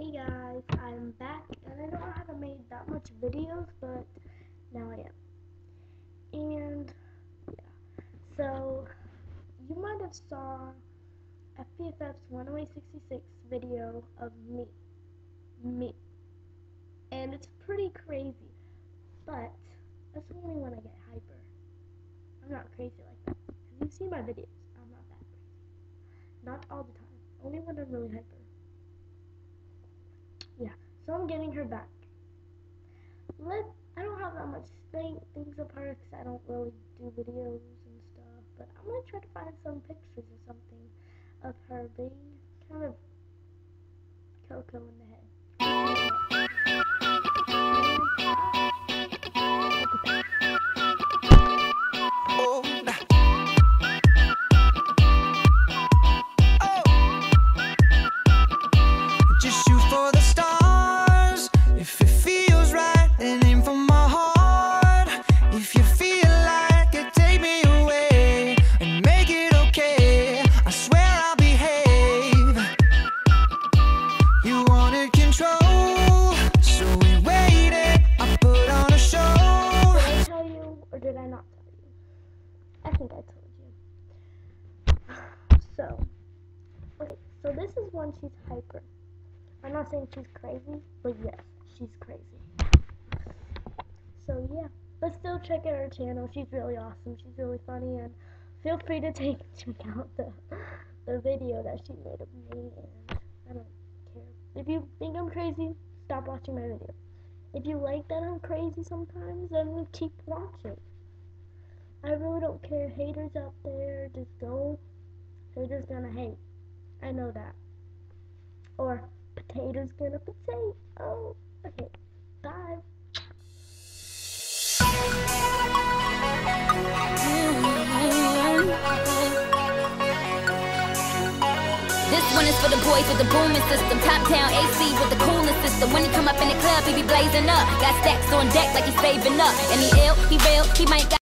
Hey guys, I'm back, and I don't haven't made that much videos, but now I am. And yeah, so you might have saw FPFF's 10866 video of me, and it's pretty crazy, but that's only when I get hyper. I'm not crazy like that. Have you seen my videos? I'm not that crazy. Not all the time, only when I'm really hyper. Yeah, so I'm getting her back. I don't have that much things of her because I don't really do videos and stuff, but I'm going to try to find some pictures or something of her being kind of Coco in the head. Just shoot for the stars if it feels right, and aim for my heart. If you feel like it, take me away and make it okay. I swear I'll behave. You wanted control, so we waited. I put on a show. Did I tell you or did I not tell you? I think I told you. So this is when she's hyper. I'm not saying she's crazy, but yes, she's crazy. So yeah, but still check out her channel. She's really awesome. She's really funny, and feel free to check out the video that she made of me. And I don't care if you think I'm crazy. Stop watching my video. If you like that I'm crazy sometimes, then keep watching. I really don't care. Haters out there, just go. Haters gonna hate. I know that. Or potatoes gonna potato. Oh, okay. Bye. This one is for the boys with the booming system. Top town AC with the coolest system. When he come up in the club, he be blazing up. Got stacks on deck like he's saving up. And he ill, he real, he might got